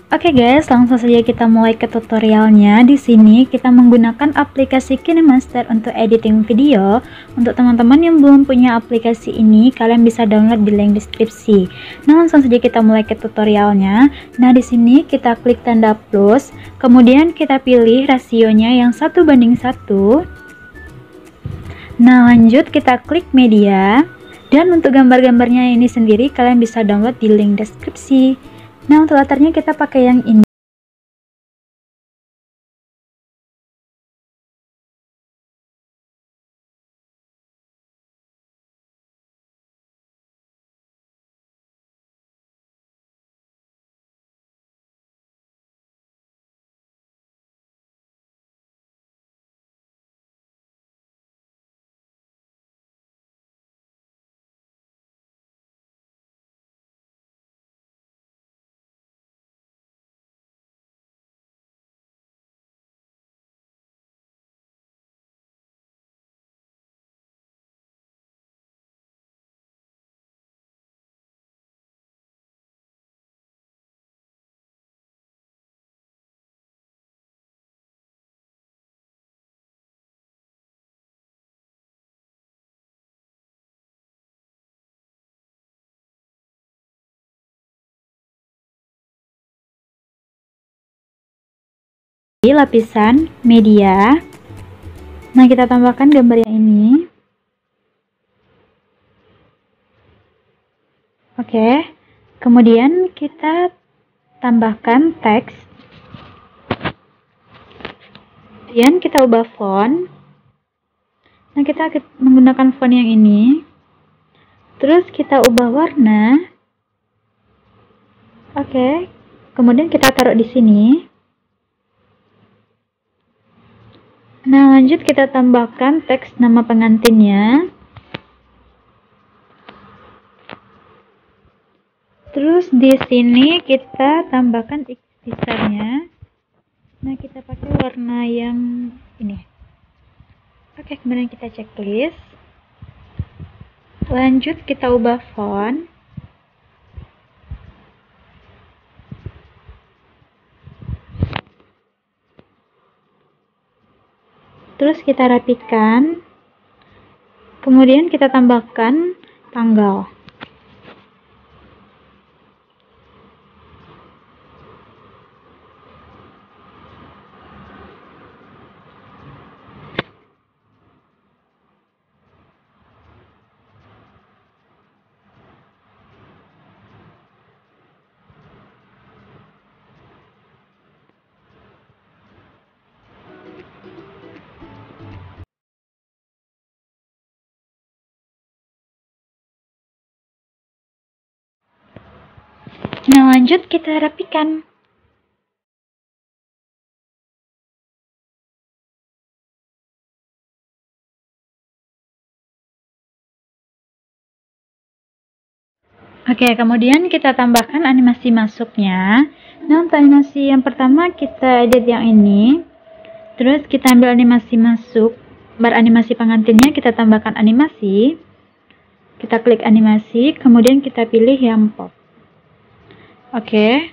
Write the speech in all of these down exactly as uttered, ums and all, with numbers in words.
Oke guys, langsung saja kita mulai ke tutorialnya. Di sini kita menggunakan aplikasi KineMaster untuk editing video. Untuk teman-teman yang belum punya aplikasi ini, kalian bisa download di link deskripsi. Nah, langsung saja kita mulai ke tutorialnya. Nah, di sini kita klik tanda plus, kemudian kita pilih rasionya yang satu banding satu. Nah, lanjut kita klik media. Dan untuk gambar-gambarnya ini sendiri kalian bisa download di link deskripsi. Nah, untuk latarnya kita pakai yang ini. Di lapisan media. Nah, kita tambahkan gambar yang ini. Oke. Kemudian kita tambahkan teks. Kemudian kita ubah font. Nah, kita menggunakan font yang ini. Terus kita ubah warna. Oke. Kemudian kita taruh di sini. Nah, lanjut kita tambahkan teks nama pengantinnya. Terus di sini kita tambahkan X besarnya. Nah, kita pakai warna yang ini. Oke, kemudian kita checklist. Lanjut kita ubah font. Terus kita rapikan. Kemudian kita tambahkan tanggal. Nah, lanjut kita rapikan. Oke, kemudian kita tambahkan animasi masuknya. Nah, untuk animasi yang pertama kita edit yang ini. Terus kita ambil animasi masuk, bar animasi pengantinnya kita tambahkan animasi. Kita klik animasi, kemudian kita pilih yang pop. Oke.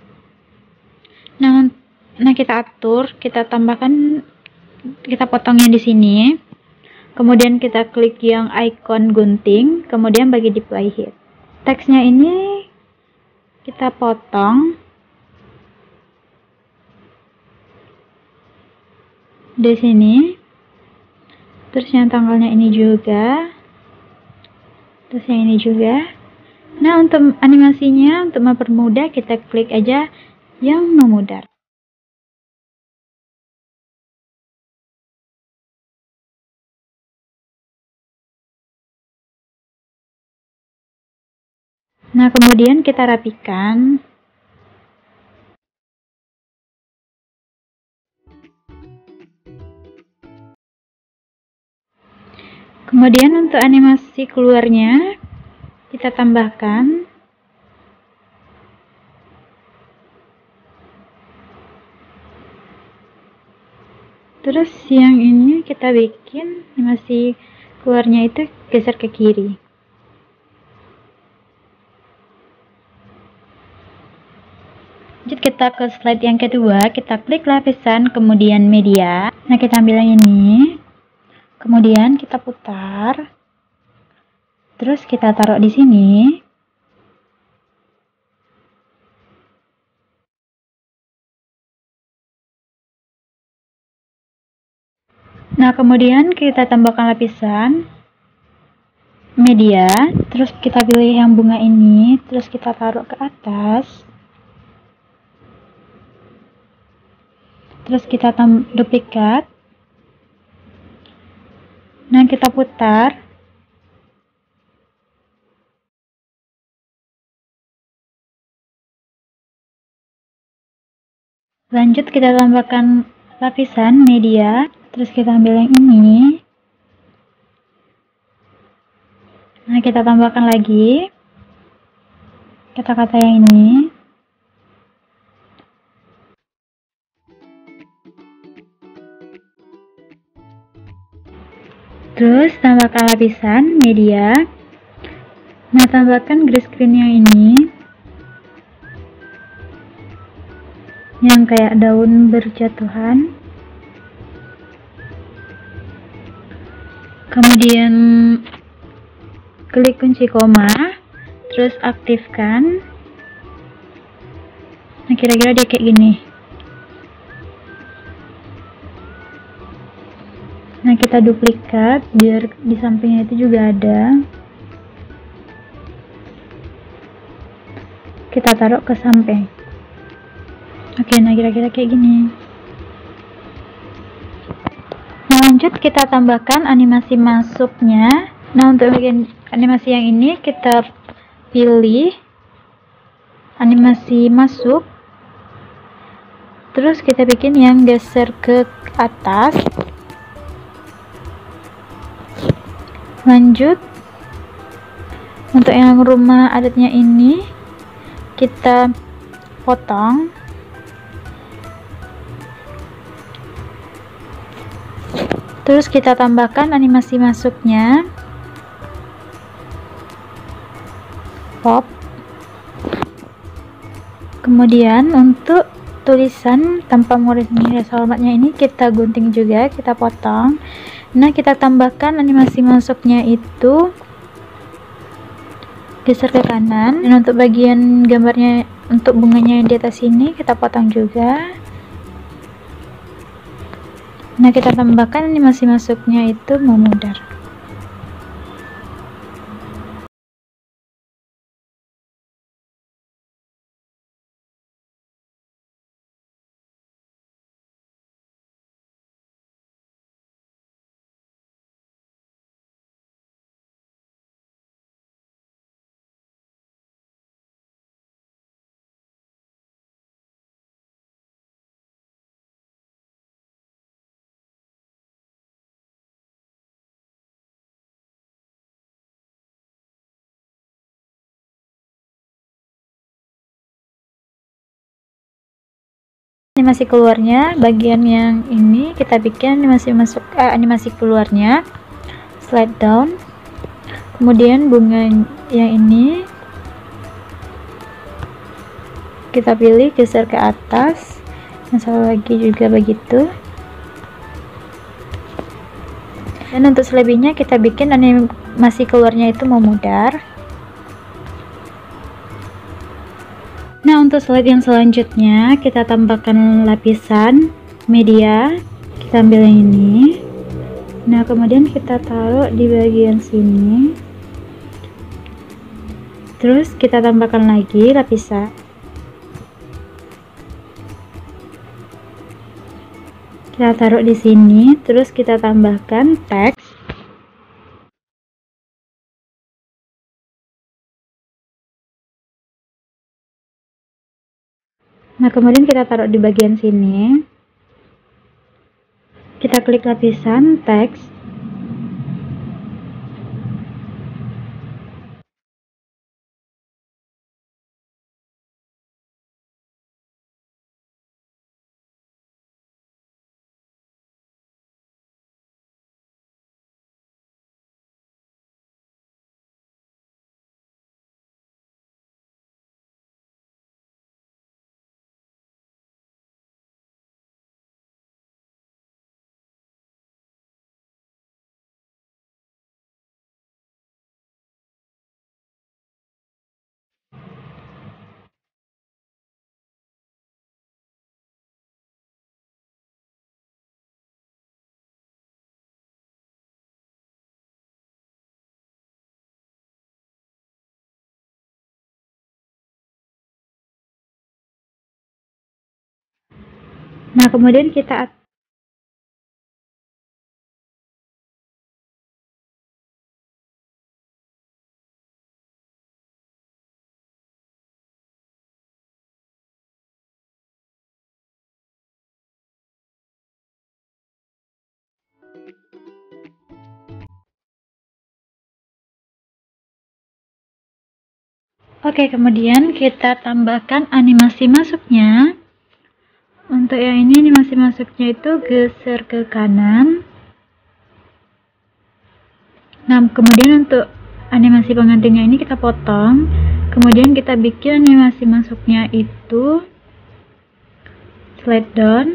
Nah, nah kita atur, kita tambahkan, kita potongnya di sini. Kemudian kita klik yang icon gunting, kemudian bagi di playhead. Teksnya ini kita potong di sini. Terus yang tanggalnya ini juga. Terus yang ini juga. Nah, untuk animasinya, untuk mempermudah, kita klik aja yang memudar. Nah, kemudian kita rapikan. Kemudian untuk animasi keluarnya, kita tambahkan. Terus yang ini kita bikin animasi keluarnya itu geser ke kiri. Lanjut kita ke slide yang kedua, kita klik lapisan, kemudian media. Nah, kita ambil yang ini, kemudian kita putar, terus kita taruh di sini. Nah, kemudian kita tambahkan lapisan media, terus kita pilih yang bunga ini, terus kita taruh ke atas. Terus kita duplikat. Nah, kita putar. Lanjut kita tambahkan lapisan media, terus kita ambil yang ini. Nah, kita tambahkan lagi kata-kata yang ini. Terus tambahkan lapisan media. Nah, tambahkan green screen yang ini, yang kayak daun berjatuhan. Kemudian klik kunci koma, terus aktifkan. Nah, kira-kira dia kayak gini. Nah, kita duplikat biar di sampingnya itu juga ada. Kita taruh ke samping. Oke, nah kira-kira kayak gini. Nah, lanjut kita tambahkan animasi masuknya. Nah, untuk bagian animasi yang ini kita pilih animasi masuk. Terus kita bikin yang geser ke atas. Lanjut untuk yang rumah adatnya ini kita potong. Terus kita tambahkan animasi masuknya. Pop. Kemudian untuk tulisan tanpa murid-murid selamatnya ini kita gunting juga, kita potong. Nah, kita tambahkan animasi masuknya itu geser ke kanan, dan untuk bagian gambarnya, untuk bunganya yang di atas ini kita potong juga. Nah, kita tambahkan animasi masuknya itu memudar. Animasi keluarnya, bagian yang ini kita bikin animasi masuk eh, animasi keluarnya, slide down. Kemudian bunga yang ini kita pilih geser ke atas, yang satu lagi juga begitu. Dan untuk selebihnya kita bikin animasi keluarnya itu memudar. Nah, untuk slide yang selanjutnya kita tambahkan lapisan media. Kita ambil yang ini. Nah, kemudian kita taruh di bagian sini. Terus kita tambahkan lagi lapisan. Kita taruh di sini, terus kita tambahkan teks. Nah, kemudian kita taruh di bagian sini. Kita klik lapisan teks. Nah, kemudian kita Oke, kemudian kita tambahkan animasi masuknya. Untuk yang ini animasi masuknya itu geser ke kanan. Nah, kemudian untuk animasi pengantinnya ini kita potong. Kemudian kita bikin animasi masuknya itu slide down.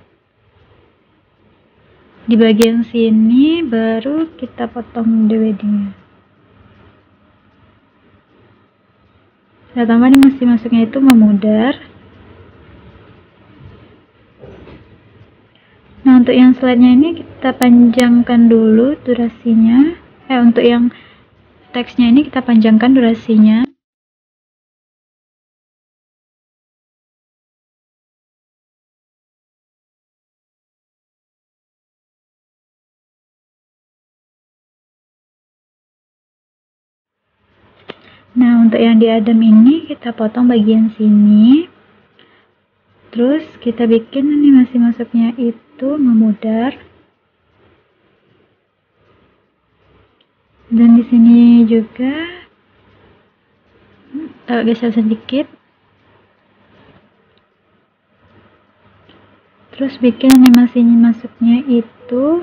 Di bagian sini baru kita potong D V D-nya. Kita tambah animasi masuknya itu memudar. Nah, untuk yang slide-nya ini kita panjangkan dulu durasinya. Eh, untuk yang teksnya ini kita panjangkan durasinya. Nah, untuk yang di Adam ini kita potong bagian sini. Terus kita bikin animasi masuknya itu memudar. Dan di sini juga agak geser sedikit. Terus bikin animasi masuknya itu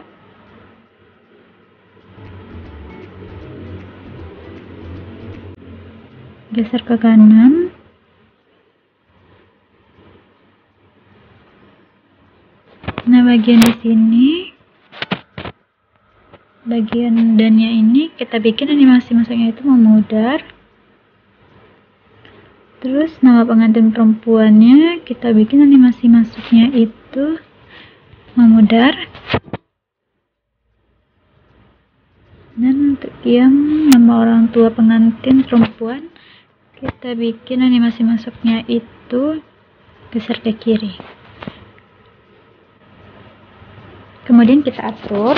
geser ke kanan. Nah, bagian di sini, bagian dannya ini kita bikin animasi masuknya itu memudar. Terus nama pengantin perempuannya kita bikin animasi masuknya itu memudar. Dan untuk yang nama orang tua pengantin perempuan kita bikin animasi masuknya itu geser ke kiri. Kemudian kita atur.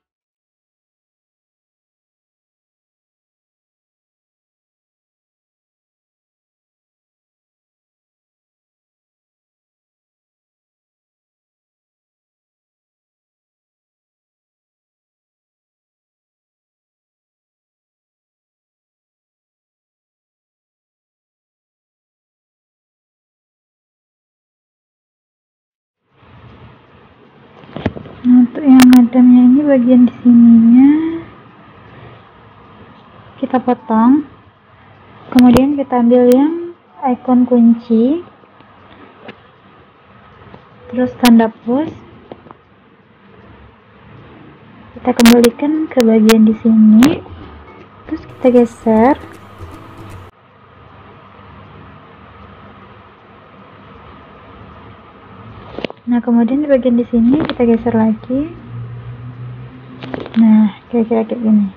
Nah, untuk yang ngadamnya ini bagian di sininya kita potong. Kemudian kita ambil yang icon kunci. Terus tanda plus. Kita kembalikan ke bagian di sini. Terus kita geser. Nah, kemudian di bagian di sini kita geser lagi. Nah, kira-kira kayak gini.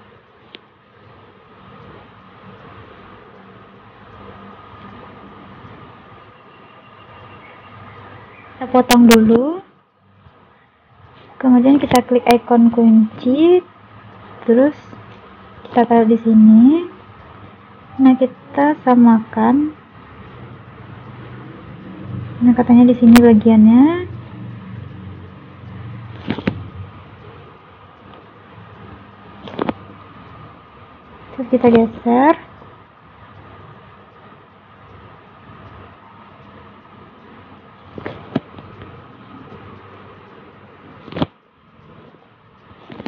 Kita potong dulu. Kemudian kita klik icon kunci. Terus kita taruh di sini. Nah, kita samakan. Nah, katanya di sini bagiannya. Terus kita geser.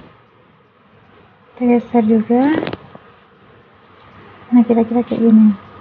Kita geser juga. Nah, kira-kira kayak gini.